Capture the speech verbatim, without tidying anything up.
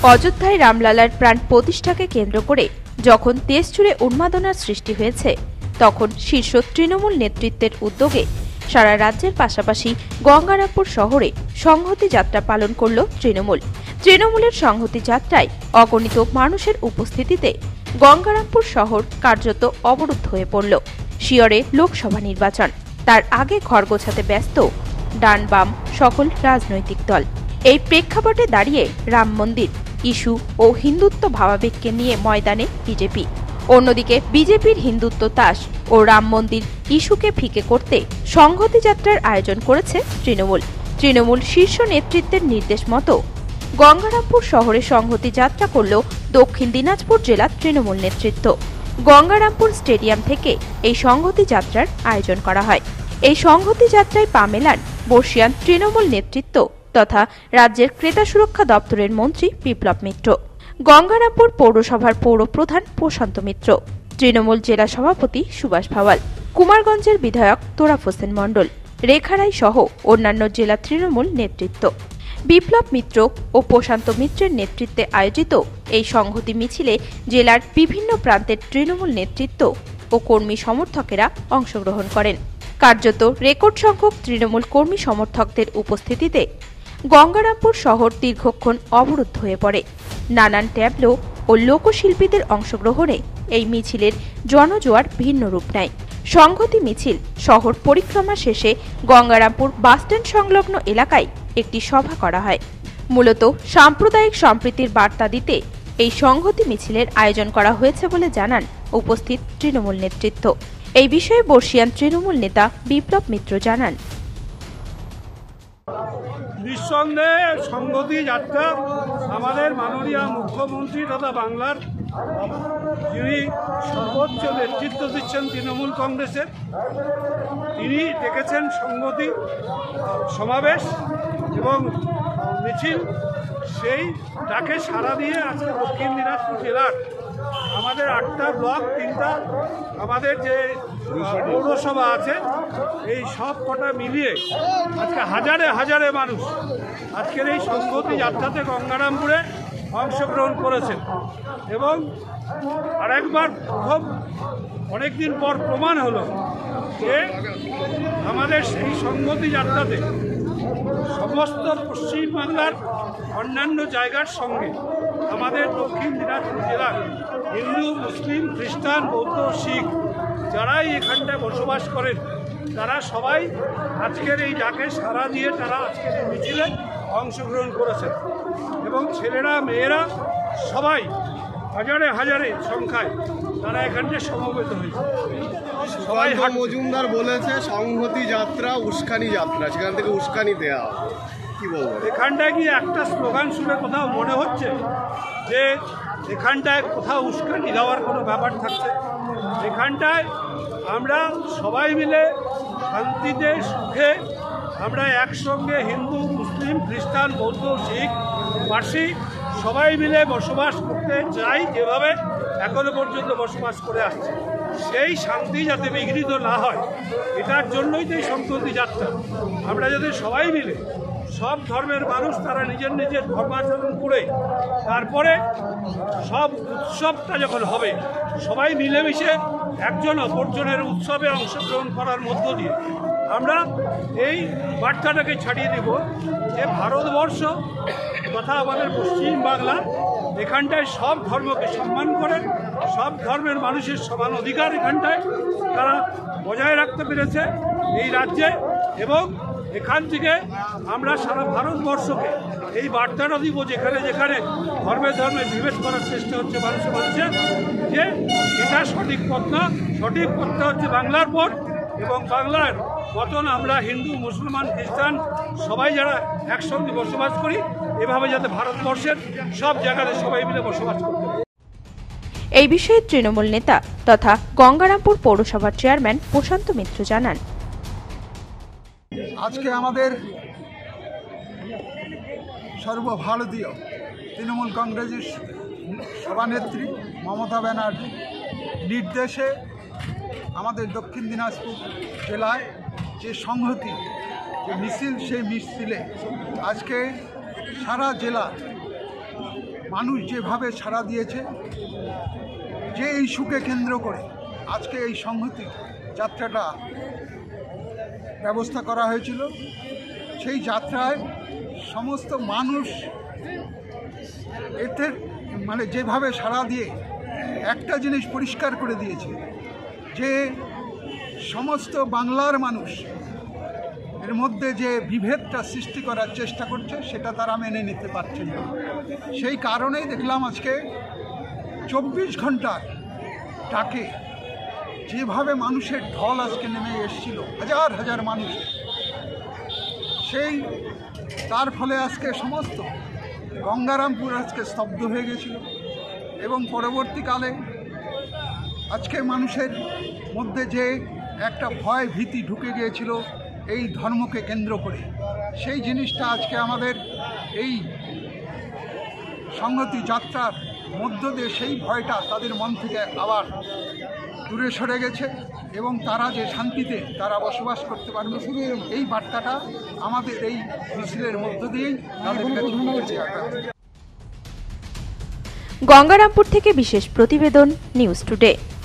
অযোধ্যায় রামলালার প্রাণ প্রতিষ্ঠাকে কেন্দ্র করে যখন দেশ জুড়ে উন্মাদনার সৃষ্টি হয়েছে, তখন শীর্ষ তৃণমূল নেতৃত্বের উদ্যোগে সারা রাজ্যের পাশাপাশি গঙ্গারামপুর শহরে সংহতি যাত্রা পালন করল তৃণমূল। তৃণমূলের সংহতি যাত্রায় অগণিত মানুষের উপস্থিতিতে গঙ্গারামপুর শহর কার্যত অবরুদ্ধ হয়ে পড়ল। শিয়রে লোকসভা নির্বাচন, তার আগে ঘর গোছাতে ব্যস্ত ডান বাম সকল রাজনৈতিক দল। এই প্রেক্ষাপটে দাঁড়িয়ে রাম মন্দির ইস্যু ও হিন্দুত্ব ভাবাবেগকে নিয়ে ময়দানে বিজেপি। অন্যদিকে বিজেপির হিন্দুত্ব তাস ও রাম মন্দির ইস্যুকে ফিকে করতে সংহতি যাত্রার আয়োজন করেছে তৃণমূল। তৃণমূল শীর্ষ নেতৃত্বের নির্দেশ মতো গঙ্গারামপুর শহরে সংহতি যাত্রা করল দক্ষিণ দিনাজপুর জেলার তৃণমূল নেতৃত্ব। গঙ্গারামপুর স্টেডিয়াম থেকে এই সংহতি যাত্রার আয়োজন করা হয়। এই সংহতি যাত্রায় পা মেলান বর্ষিয়ান তৃণমূল নেতৃত্ব তথা রাজ্যের ক্রেতা সুরক্ষা দপ্তরের মন্ত্রী বিপ্লব মিত্র, গঙ্গারামপুর পৌরসভার পৌর প্রধান প্রশান্ত মিত্র, তৃণমূল জেলা সভাপতি সুভাষ ভাওয়াল, কুমারগঞ্জের বিধায়ক তোরাফ হোসেন মণ্ডল, রেখারাই সহ অন্যান্য জেলা তৃণমূল নেতৃত্ব। বিপ্লব মিত্র ও প্রশান্ত মিত্রের নেতৃত্বে আয়োজিত এই সংহতি মিছিলে জেলার বিভিন্ন প্রান্তের তৃণমূল নেতৃত্ব ও কর্মী সমর্থকেরা অংশগ্রহণ করেন। কার্যত রেকর্ড সংখ্যক তৃণমূল কর্মী সমর্থকদের উপস্থিতিতে গঙ্গারামপুর শহর দীর্ঘক্ষণ অবরুদ্ধ হয়ে পড়ে। নানান ট্যাবলো ও লোকশিল্পীদের অংশগ্রহণে এই মিছিলের জনজোয়ার ভিন্ন রূপ নেয়। সংহতি মিছিল শহর পরিক্রমা শেষে গঙ্গারামপুর বাসস্ট্যান্ড সংলগ্ন এলাকায় একটি সভা করা হয়। মূলত সাম্প্রদায়িক সম্প্রীতির বার্তা দিতে এই সংহতি মিছিলের আয়োজন করা হয়েছে বলে জানান উপস্থিত তৃণমূল নেতৃত্ব। এই বিষয়ে বর্ষিয়ান তৃণমূল নেতা বিপ্লব মিত্র জানান, নিঃসন্দেহে সংহতি যাত্রা আমাদের মাননীয় মুখ্যমন্ত্রী তথা বাংলার যিনি সর্বোচ্চ নেতৃত্ব দিচ্ছেন তৃণমূল কংগ্রেসের, তিনি ডেকেছেন সংহতি সমাবেশ এবং মিছিল। সেই ডাকে সাড়া দিয়ে আজকে দক্ষিণ দিনাজপুর জেলার আমাদের আটটা ব্লক, তিনটা আমাদের যে পৌরসভা আছে, এই সব কটা মিলিয়ে আজকে হাজারে হাজারে মানুষ আজকের এই সংহতি যাত্রাতে গঙ্গারামপুরে অংশগ্রহণ করেছেন। এবং আরেকবার প্রথম অনেকদিন পর প্রমাণ হলো যে আমাদের সেই সংহতি যাত্রাতে সমস্ত পশ্চিমবাংলার অন্যান্য জায়গার সঙ্গে আমাদের দক্ষিণ দিনাজপুর জেলার হিন্দু, মুসলিম, খ্রিস্টান, বৌদ্ধ, শিখ যারাই এখানটায় বসবাস করেন, তারা সবাই আজকের এই ডাকে সাড়া দিয়ে তারা আজকের এই মিছিলে অংশগ্রহণ করেছেন। এবং ছেলেরা মেয়েরা সবাই হাজারে হাজারে সংখ্যায় তারা এখানটায় সমবেত হয়েছে। সবাই মজুমদার বলেছে সংহতি যাত্রা উস্কানি যাত্রা, সেখান থেকে উস্কানি দেওয়া, কি বলবো? এখানটায় কি একটা স্লোগান শুনে কোথাও মনে হচ্ছে যে এখানটায় কোথাও উস্কানি দেওয়ার কোনো ব্যাপার থাকছে? এখানটায় আমরা সবাই মিলে শান্তিতে সুখে আমরা একসঙ্গে হিন্দু, মুসলিম, খ্রিস্টান, বৌদ্ধ, শিখ, পার্সি সবাই মিলে বসবাস করতে চাই, যেভাবে এখনো পর্যন্ত বসবাস করে আসছে। সেই শান্তি যাতে বিঘ্নিত না হয়, এটার জন্যই তো এই সংহতি যাত্রা। আমরা যাতে সবাই মিলে সব ধর্মের মানুষ তারা নিজের নিজের ধর্মাচরণ করে তারপরে সব উৎসবটা যখন হবে সবাই মিলেমিশে একজন অপরজনের উৎসবে অংশগ্রহণ করার মধ্য দিয়ে আমরা এই বার্তাটাকে ছাড়িয়ে দেব যে ভারতবর্ষ তথা আমাদের পশ্চিম বাংলা এখানটায় সব ধর্মকে সম্মান করেন, সব ধর্মের মানুষের সমান অধিকার এখানটায় তারা বজায় রাখতে পেরেছে এই রাজ্যে। এবং এখান থেকে আমরা সারা ভারতবর্ষকে এই বার্তাটা দিব, যেখানে যেখানে ধর্মে ধর্মে বিভেদ করার চেষ্টা হচ্ছে মানুষের মানুষের, যে এটা সঠিক পথ না, সঠিক পথটা হচ্ছে বাংলার পথ। এবং বাংলার মতন আমরা হিন্দু, মুসলমান, খ্রিস্টান সবাই যারা একসঙ্গে বসবাস করি, এভাবে যাতে ভারতবর্ষের সব জায়গাতে সবাই মিলে বসবাস করতে পারে। এই বিষয়ে তৃণমূল নেতা তথা গঙ্গারামপুর পৌরসভার চেয়ারম্যান প্রশান্ত মিত্র জানান, আজকে আমাদের সর্বভারতীয় তৃণমূল কংগ্রেসের সভানেত্রী মমতা ব্যানার্জি নির্দেশে আমাদের দক্ষিণ দিনাজপুর জেলায় যে সংহতি যে মিছিল, সেই মিছিলে আজকে সারা জেলা মানুষ যেভাবে সাড়া দিয়েছে, যে এই সুখে কেন্দ্র করে আজকে এই সংহতি যাত্রাটা ব্যবস্থা করা হয়েছিল, সেই যাত্রায় সমস্ত মানুষ এতে মানে যেভাবে সাড়া দিয়ে একটা জিনিস পরিষ্কার করে দিয়েছে যে সমস্ত বাংলার মানুষ এর মধ্যে যে বিভেদটা সৃষ্টি করার চেষ্টা করছে সেটা তারা মেনে নিতে পারছেন না। সেই কারণেই দেখলাম আজকে চব্বিশ ঘন্টার ডাকে যেভাবে মানুষের ঢল আজকে নেমে এসেছিল, হাজার হাজার মানুষ, সেই তার ফলে আজকে সমস্ত গঙ্গারামপুর আজকে স্তব্ধ হয়ে গেছিল এবং পরবর্তীকালে আজকে মানুষের মধ্যে যে একটা ভয় ভীতি ঢুকে গিয়েছিল এই ধর্মকে কেন্দ্র করে, সেই জিনিসটা আজকে আমাদের এই সংহতি যাত্রার মধ্য দিয়ে সেই ভয়টা তাদের মন থেকে আবার দূরে সরে গেছে এবং তারা যে শান্তিতে তারা বসবাস করতে পারবে, শুধু এই বার্তাটা আমাদের এই মিছিলের মধ্য দিয়েই তাদের কাছে পৌঁছে যাবে। গঙ্গারামপুর থেকে বিশেষ প্রতিবেদন, নিউজ টুডে।